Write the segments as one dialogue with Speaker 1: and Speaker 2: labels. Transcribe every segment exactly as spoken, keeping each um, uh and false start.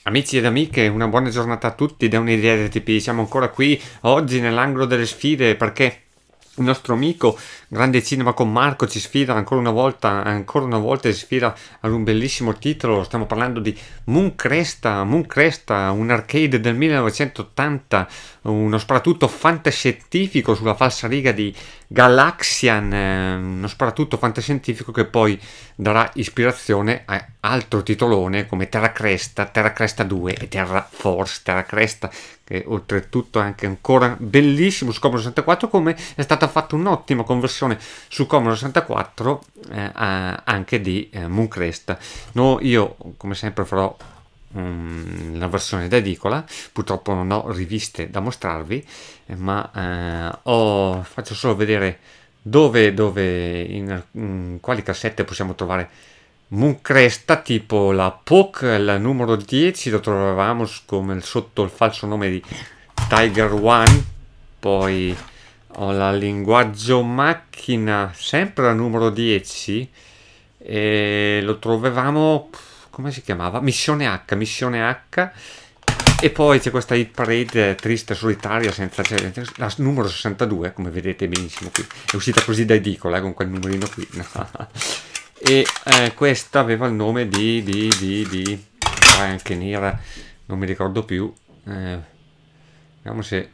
Speaker 1: Amici ed amiche, una buona giornata a tutti da un'idea R T P. Siamo ancora qui oggi nell'angolo delle sfide perché il nostro amico Grande Cinema con Marco ci sfida ancora una volta, ancora una volta ci sfida ad un bellissimo titolo. Stiamo parlando di Mooncresta, Mooncresta, un arcade del millenovecentottanta, uno sparatutto fantascientifico sulla falsariga di Galaxian, eh, uno sparatutto fantascientifico che poi darà ispirazione a altro titolone come Terra Cresta, Terra Cresta due e Terra Force, Terra Cresta, che oltretutto è anche ancora bellissimo su Commodore sessantaquattro, come è stata fatta un'ottima conversione su Commodore sessantaquattro eh, anche di eh, Mooncresta. No, io come sempre farò um, la versione da edicola, purtroppo non ho riviste da mostrarvi, eh, ma eh, ho, faccio solo vedere dove, dove in, in quali cassette possiamo trovare Mooncresta, tipo la P O C, il numero dieci lo trovavamo come sotto il falso nome di Tiger One. Poi ho la linguaggio macchina, sempre al numero dieci, e lo trovavamo, come si chiamava? Missione H, Missione H. E poi c'è questa Hit Parade triste, solitaria, senza, cioè, la numero sessantadue, come vedete benissimo qui, è uscita così da edicola, eh, con quel numerino qui. E eh, questa aveva il nome di, di, di, di ah, anche nera, non mi ricordo più, eh, vediamo se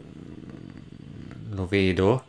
Speaker 1: lo vedo,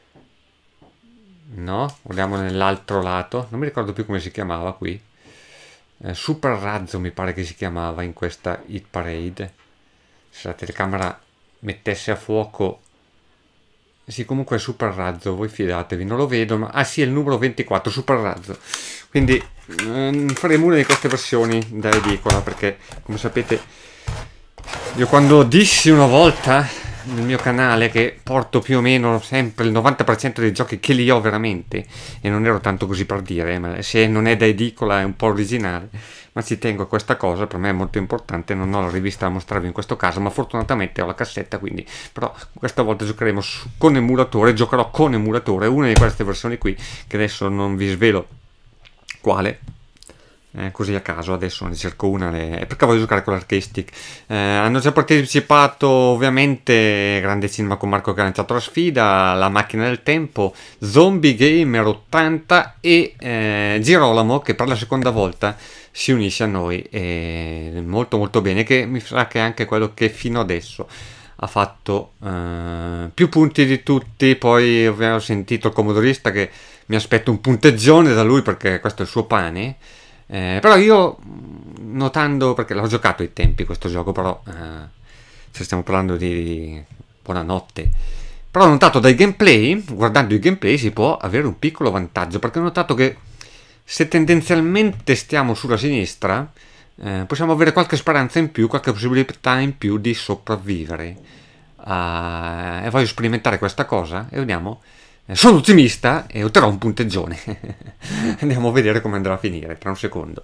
Speaker 1: no, guardiamo nell'altro lato, non mi ricordo più come si chiamava qui, eh, Super Razzo mi pare che si chiamava in questa Hit Parade. Se la telecamera mettesse a fuoco, sì, comunque è Super Razzo, voi fidatevi, non lo vedo, ma ah sì, è il numero ventiquattro, Super Razzo. Quindi ehm, faremo una di queste versioni da edicola, perché come sapete io quando dissi una volta nel mio canale che porto più o meno sempre il novanta per cento dei giochi che li ho veramente, e non ero tanto così per dire, ma se non è da edicola è un po' originale, ma ci tengo a questa cosa, per me è molto importante. Non ho la rivista da mostrarvi in questo caso, ma fortunatamente ho la cassetta, quindi però questa volta giocheremo su, con emulatore, giocherò con emulatore, una di queste versioni qui, che adesso non vi svelo quale, eh, così a caso, adesso ne cerco una, le... perché voglio giocare con l'arcade stick. Eh, hanno già partecipato ovviamente Grande Cinema con Marco che ha lanciato la sfida, La Macchina del Tempo, Zombie Gamer ottanta e eh, Girolamo, che per la seconda volta si unisce a noi, e molto molto bene, che mi sa che è anche quello che fino adesso ha fatto eh, più punti di tutti. Poi ho sentito il comodorista che mi aspetto un punteggione da lui perché questo è il suo pane, eh, però io, notando, perché l'ho giocato ai tempi questo gioco, però eh, se stiamo parlando di buonanotte, però ho notato dai gameplay, guardando i gameplay si può avere un piccolo vantaggio, perché ho notato che se tendenzialmente stiamo sulla sinistra, eh, possiamo avere qualche speranza in più, qualche possibilità in più di sopravvivere. Uh, e voglio sperimentare questa cosa e vediamo. Eh, sono ottimista e otterrò un punteggione. Andiamo a vedere come andrà a finire tra un secondo.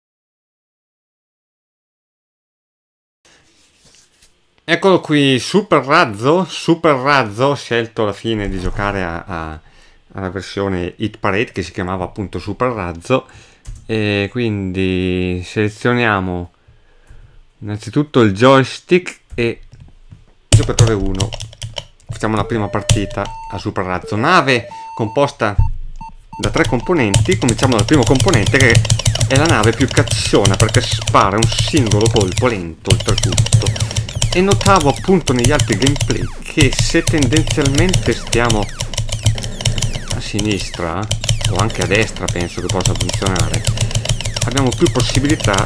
Speaker 1: Eccolo qui, Super Razzo. Super Razzo, ho scelto alla fine di giocare a... a alla versione Hit Parade, che si chiamava appunto Super Razzo, e quindi selezioniamo innanzitutto il joystick e giocatore uno. Facciamo la prima partita a Super Razzo. Nave composta da tre componenti. Cominciamo dal primo componente, che è la nave più cacciona perché spara un singolo colpo lento oltretutto. E notavo appunto negli altri gameplay che se tendenzialmente stiamo a sinistra o anche a destra, penso che possa funzionare, abbiamo più possibilità,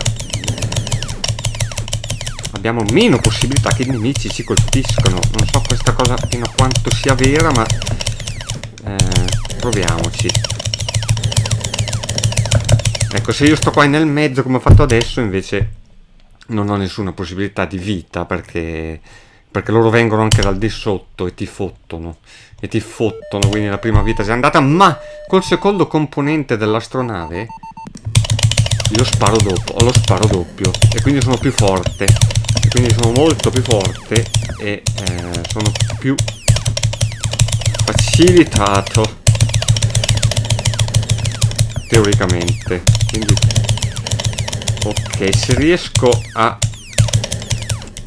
Speaker 1: abbiamo meno possibilità che i nemici ci colpiscono. Non so questa cosa fino a quanto sia vera, ma eh, proviamoci. Ecco, se io sto qua nel mezzo come ho fatto adesso, invece non ho nessuna possibilità di vita, perché perché loro vengono anche dal di sotto e ti fottono, e ti fottono, quindi la prima vita è andata. Ma col secondo componente dell'astronave io sparo dopo, ho lo sparo doppio, e quindi sono più forte, e quindi sono molto più forte, e eh, sono più facilitato teoricamente. Quindi ok, se riesco a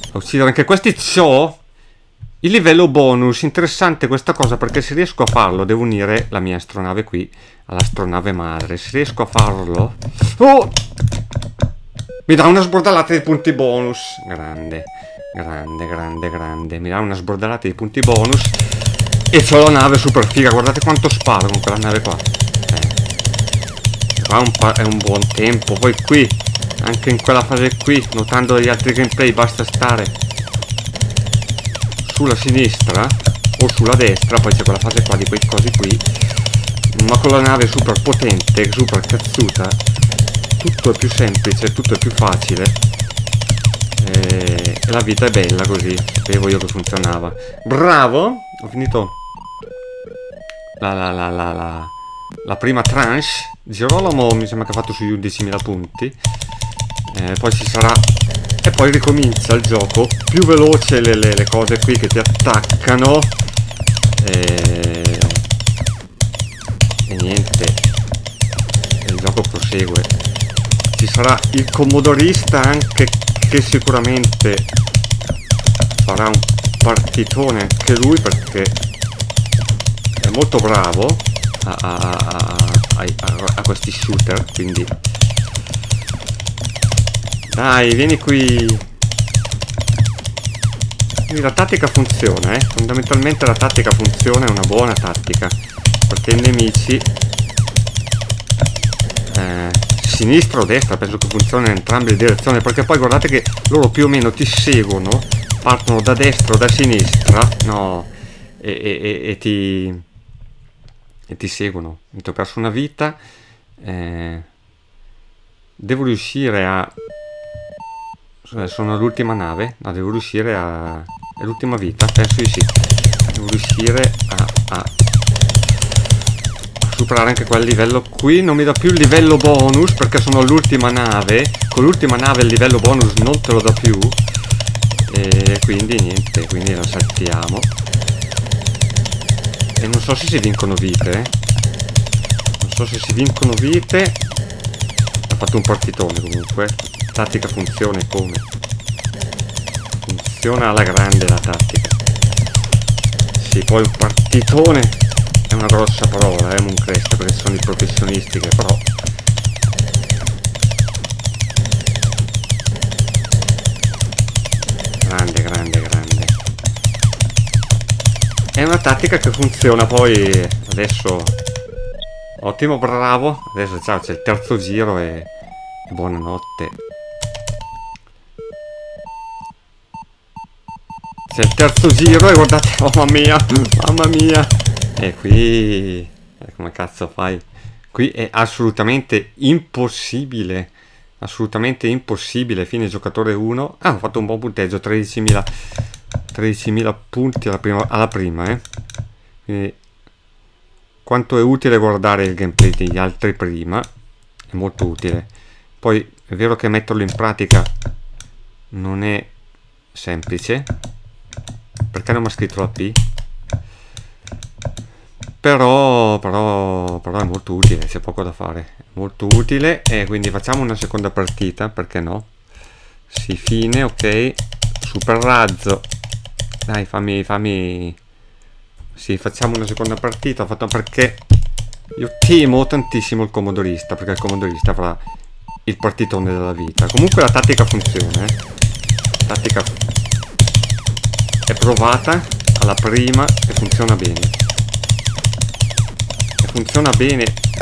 Speaker 1: a uccidere anche questi. C'ho il livello bonus. Interessante questa cosa, perché se riesco a farlo devo unire la mia astronave qui all'astronave madre. Se riesco a farlo, oh, mi dà una sbordellata di punti bonus. Grande, grande, grande, grande. Mi dà una sbordellata di punti bonus. E c'ho la nave super figa. Guardate quanto sparo con quella nave qua. Eh. Qua un è un buon tempo. Poi qui, anche in quella fase qui, notando gli altri gameplay, basta stare sulla sinistra o sulla destra. Poi c'è quella fase qua di quei cosi qui. Ma con la nave super potente, super cazzuta, tutto è più semplice, tutto è più facile. E la vita è bella così. Sapevo io che funzionava. Bravo! Ho finito la, la, la, la, la, la prima tranche. Girolamo mi sembra che ha fatto sugli undicimila punti. Eh, poi ci sarà... E poi ricomincia il gioco. Più veloce le, le, le cose qui che ti attaccano. E, e niente. Il gioco prosegue. Ci sarà il commodorista anche, che sicuramente farà un partitone anche lui, perché è molto bravo a, a, a, a, a questi shooter. Quindi dai, vieni qui. Quindi la tattica funziona, eh? Fondamentalmente la tattica funziona, è una buona tattica, perché i nemici eh, sinistra o destra, penso che funzioni in entrambe le direzioni, perché poi guardate che loro più o meno ti seguono, partono da destra o da sinistra, no, e, e, e, ti e ti seguono. Mi ho perso una vita, eh, devo riuscire a... sono all'ultima nave, no, devo riuscire a... è l'ultima vita, penso di sì, devo riuscire a, a superare anche quel livello qui. Non mi dà più il livello bonus perché sono all'ultima nave. Con l'ultima nave il livello bonus non te lo dà più, e quindi niente, quindi lo saltiamo. E non so se si vincono vite, eh. non so se si vincono vite. Ha fatto un partitone comunque. Tattica funziona come? Funziona alla grande la tattica. Sì, poi un partitone è una grossa parola, eh, Mooncrest, perché sono i professionisti che però... Grande, grande, grande. È una tattica che funziona. Poi adesso... Ottimo, bravo. Adesso ciao, c'è il terzo giro e... buonanotte. C'è il terzo giro e guardate, oh mamma mia, mamma mia. E qui, eh, come cazzo fai? Qui è assolutamente impossibile, assolutamente impossibile. Fine giocatore uno. Ah, ho fatto un buon punteggio, tredicimila punti alla prima, alla prima, eh. Quindi, quanto è utile guardare il gameplay degli altri prima, è molto utile. Poi è vero che metterlo in pratica non è semplice, perché non mi ha scritto la P, però, però, però è molto utile, c'è poco da fare, è molto utile. E quindi facciamo una seconda partita, perché no? Sì, fine, ok. Super razzo, dai, fammi, fammi... Sì, facciamo una seconda partita. Ho fatto perché io temo tantissimo il commodorista, perché il commodorista avrà il partitone della vita. Comunque la tattica funziona, eh. La tattica è provata alla prima e funziona bene. E funziona bene.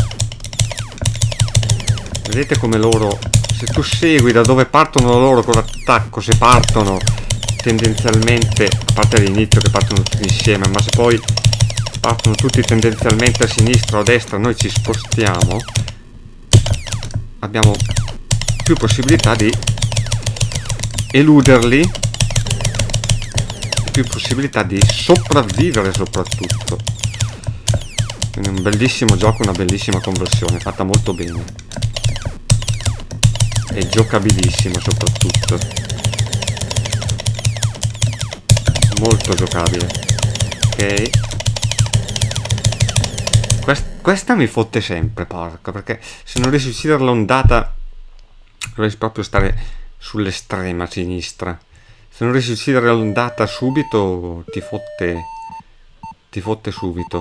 Speaker 1: Vedete come loro, se tu segui da dove partono loro con l'attacco, se partono tendenzialmente, a parte all'inizio che partono tutti insieme, ma se poi partono tutti tendenzialmente a sinistra o a destra, noi ci spostiamo, abbiamo più possibilità di eluderli, più possibilità di sopravvivere soprattutto. Quindi un bellissimo gioco, una bellissima conversione, fatta molto bene e giocabilissima soprattutto, molto giocabile. Ok, Quest questa mi fotte sempre, porca, perché se non riesci a ucciderla ondata dovresti proprio stare sull'estrema sinistra. Se non riesci a uccidere l'ondata subito, ti fotte... Ti fotte subito.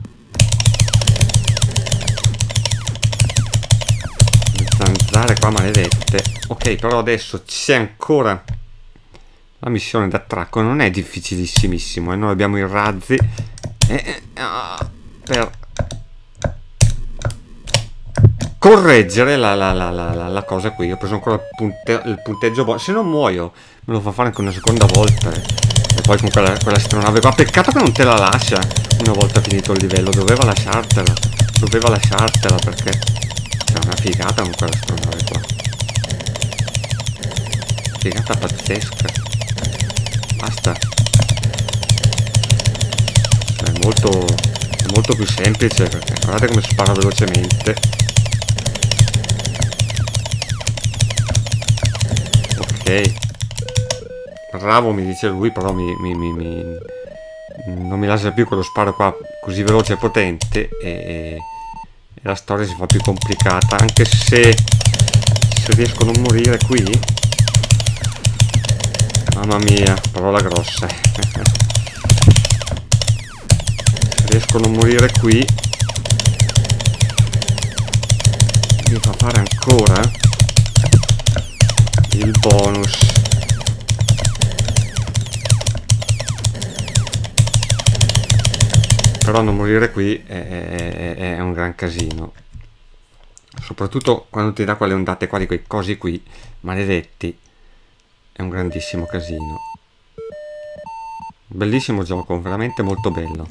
Speaker 1: Le zanzare qua maledette. Ok, però adesso c'è ancora la missione d'attracco. Non è difficilissimissimo, eh? Noi abbiamo i razzi. Eh, eh, ah, per... correggere la, la, la, la, la cosa qui. Ho preso ancora il, punte, il punteggio buono. Se non muoio me lo fa fare anche una seconda volta, eh. E poi con quella, quella astronave qua, peccato che non te la lascia una volta finito il livello. Doveva lasciartela, doveva lasciartela, perché è una figata con quella astronave qua, figata pazzesca. Basta, è molto, è molto più semplice, perché guardate come spara velocemente. Ok, bravo, mi dice lui, però mi, mi, mi, mi non mi lascia più quello sparo qua così veloce e potente, e, e la storia si fa più complicata. Anche se se riesco a non morire qui, mamma mia, parola grossa. Se riesco a non morire qui, mi fa fare ancora il bonus. Però non morire qui è, è, è un gran casino, soprattutto quando ti dà quelle ondate qua di quei cosi qui maledetti. È un grandissimo casino. Bellissimo gioco, veramente molto bello.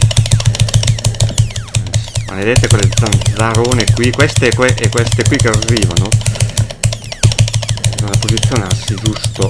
Speaker 1: Maledette quelle zanzarone qui, queste e, que e queste qui che arrivano. Bisogna posizionarsi giusto,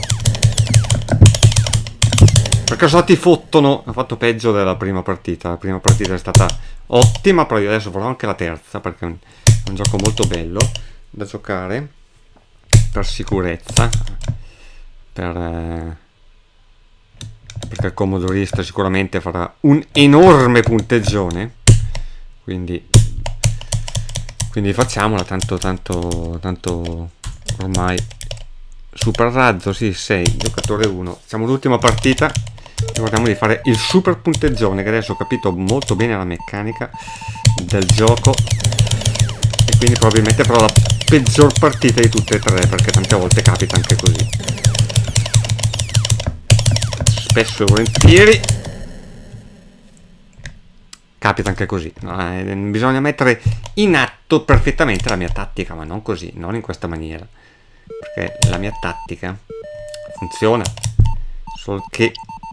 Speaker 1: perché so ti fottono. Ha fatto peggio della prima partita. La prima partita è stata ottima, però io adesso farò anche la terza, perché è un, è un gioco molto bello da giocare, per sicurezza, per, eh, perché il commodorista sicuramente farà un enorme punteggione, quindi quindi facciamola, tanto tanto tanto ormai. Super razzo, sì, sei, giocatore uno. Facciamo l'ultima partita. Ricordiamo di fare il super punteggione, che adesso ho capito molto bene la meccanica del gioco, e quindi probabilmente farò la peggior partita di tutte e tre, perché tante volte capita anche così, spesso e volentieri capita anche così. No, eh, bisogna mettere in atto perfettamente la mia tattica, ma non così, non in questa maniera, perché la mia tattica funziona, solo che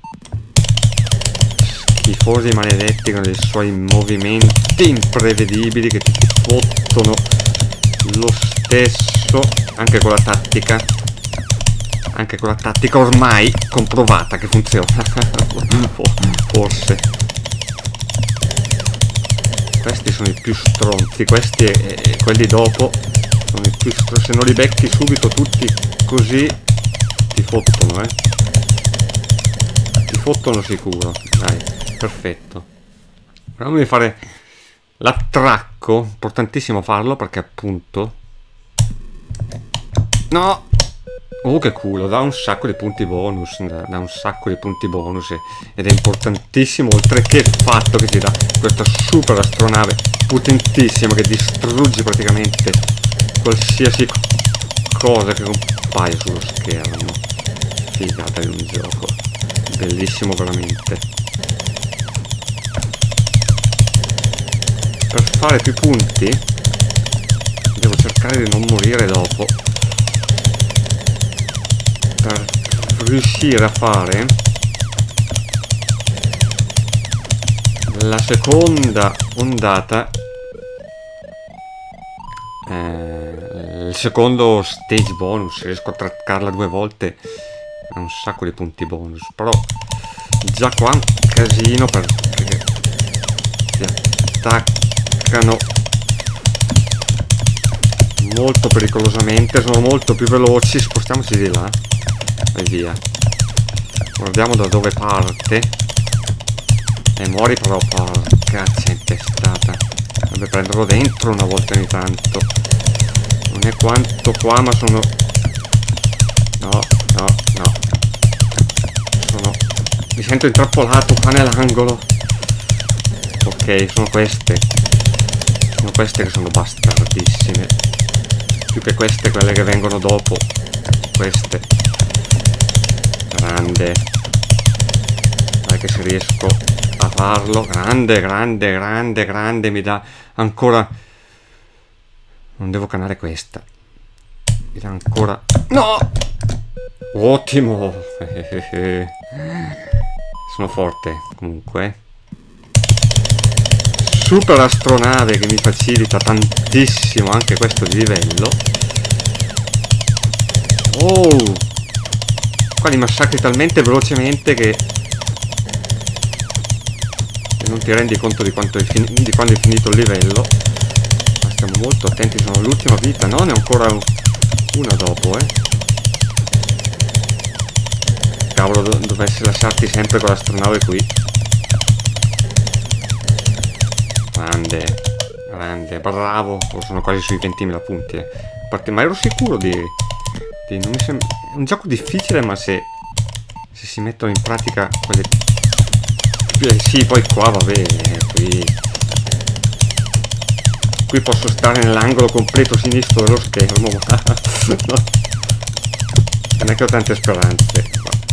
Speaker 1: schifosi maledetti con i suoi movimenti imprevedibili che ti fottono lo stesso, anche con la tattica, anche con la tattica ormai comprovata che funziona. Forse questi sono i più stronzi, questi e, e quelli dopo sono i più stronzi. Se non li becchi subito tutti così ti fottono, eh ti fottono sicuro. Dai, perfetto. Proviamo di fare l'attracco, importantissimo farlo, perché appunto no, oh che culo, dà un sacco di punti bonus, dà un sacco di punti bonus, ed è importantissimo, oltre che il fatto che ti dà questa super astronave potentissima che distrugge praticamente qualsiasi cosa che compaia sullo schermo. Figata di un gioco bellissimo veramente. Per fare più punti devo cercare di non morire dopo, per riuscire a fare la seconda ondata, eh, il secondo stage bonus. Se riesco a traccarla due volte ha un sacco di punti bonus, però già qua un casino, perché si attaccano molto pericolosamente, sono molto più veloci. Spostiamoci di là e via. Guardiamo da dove parte. E muori però, porca c'è intestata. Vabbè, prenderlo dentro una volta ogni tanto. Non è quanto qua, ma sono... No, no, no. Mi sento intrappolato qua nell'angolo. Ok, sono queste. Sono queste che sono bastardissime. Più che queste, quelle che vengono dopo. Queste. Grande. Dai che se riesco a farlo. Grande, grande, grande, grande. Mi dà ancora... Non devo canare questa. Mi dà ancora... No! Ottimo! Sono forte, comunque. Super astronave che mi facilita tantissimo anche questo di livello. Oh! Qua li massacri talmente velocemente che... che non ti rendi conto di, quanto è fin... di quando è finito il livello. Ma stiamo molto attenti, sono all'ultima vita, no? Ne ho ancora una dopo, eh. Cavolo, dov dovessi lasciarti sempre con l'astronave qui. Grande, grande, bravo. Oh, sono quasi sui ventimila punti, eh. Ma ero sicuro di... di non mi sembra... È un gioco difficile, ma se... se si mettono in pratica quelle... Eh, sì, poi qua va bene, qui... Qui posso stare nell'angolo completo sinistro dello schermo, ma... no. Non è che ho tante speranze.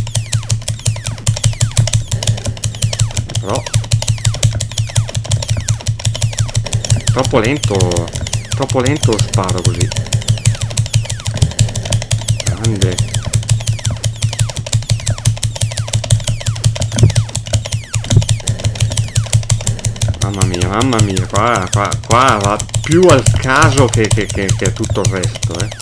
Speaker 1: Però... Troppo lento, troppo lento lo sparo così. Grande. Mamma mia, mamma mia, qua, qua, qua va più al caso che, che, che, che tutto il resto, eh.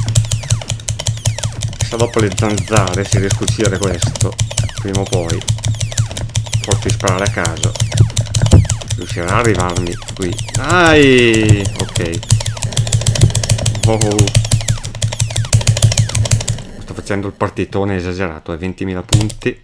Speaker 1: Se dopo le zanzare, se riesco a uccidere questo, prima o poi, forse sparare a caso. Riuscirà a arrivarmi qui. Dai! Ok. Oh. Sto facendo il partitone esagerato, è ventimila punti.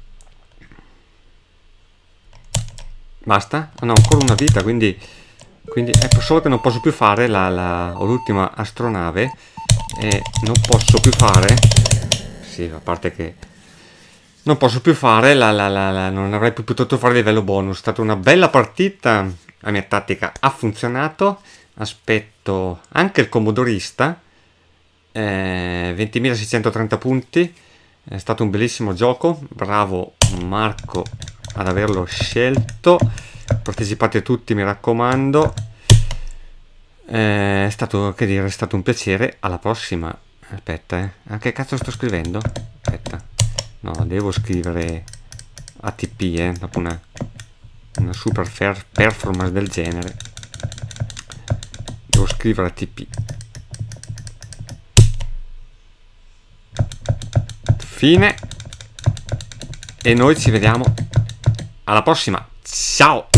Speaker 1: Basta? Ah no, ancora una vita, quindi... Quindi è solo che non posso più fare la... la ho l'ultima astronave. E non posso più fare... Sì, a parte che... Non posso più fare, la, la, la, la, non avrei più potuto fare livello bonus. È stata una bella partita, la mia tattica ha funzionato. Aspetto anche il commodorista, eh, ventimilaseicentotrenta punti, è stato un bellissimo gioco, bravo Marco ad averlo scelto. Partecipate tutti, mi raccomando. Eh, è stato, che dire, è stato un piacere. Alla prossima. Aspetta, eh. A che cazzo sto scrivendo? Aspetta. No, devo scrivere A T P, eh, dopo una, una super fair performance del genere. Devo scrivere A T P. Fine. E noi ci vediamo alla prossima. Ciao!